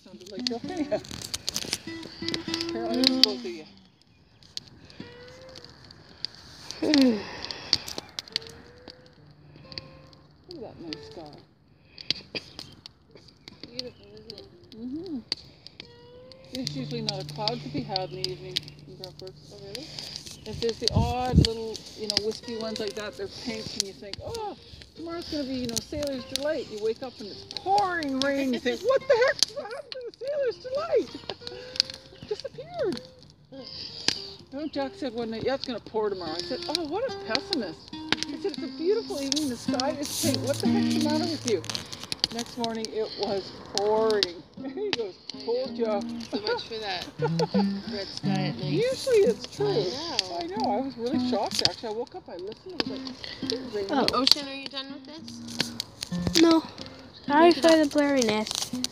sounded like Johanna. Apparently it's both of you. Look at that nice sky. Beautiful, isn't it? Mm-hmm. There's usually not a cloud to be had in the evening in Bruntford. Oh, really? If there's the odd little, wispy ones like that, they're pink, and you think, oh, tomorrow's going to be, Sailor's Delight. You wake up and it's pouring rain. You think, what the heck happened to the Sailor's Delight? It disappeared. Jack said one night, yeah, it's going to pour tomorrow. I said, oh, what a pessimist. I said, it's a beautiful evening. The sky is pink. What the heck's the matter with you? Next morning, it was pouring. He goes, told ya. So much for that red sky at night. Usually it's true. I know. I was really shocked, actually. I woke up, I listened, it was like, Oh, Ocean, are you done with this? No. Sorry for the blurriness.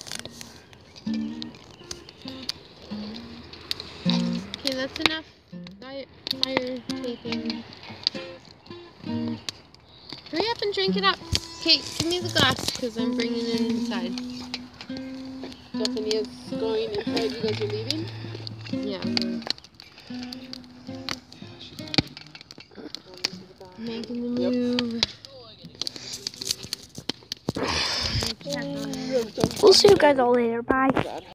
Okay, that's enough fire taping. Hurry up and drink it up. Kate, give me the glass, because I'm bringing it inside. Stephanie is going inside. You guys are leaving? Yeah. Making the move. We'll see you guys all later. Bye.